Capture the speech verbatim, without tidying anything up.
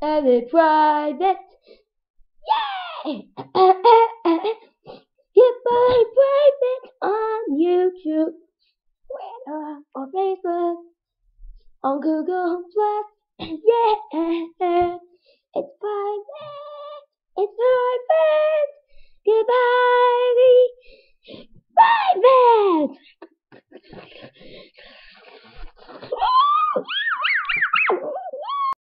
and it's private. Yay! Get my private on YouTube, Twitter, or Facebook, on Google Plus. Yeah.